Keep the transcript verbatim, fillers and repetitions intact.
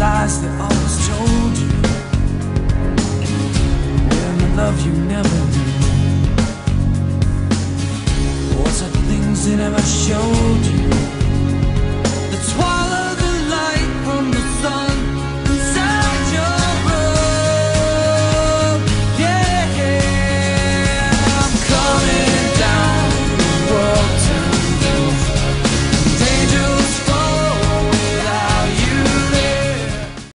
lies they always told you, when the love you never knew, was the things they never showed you.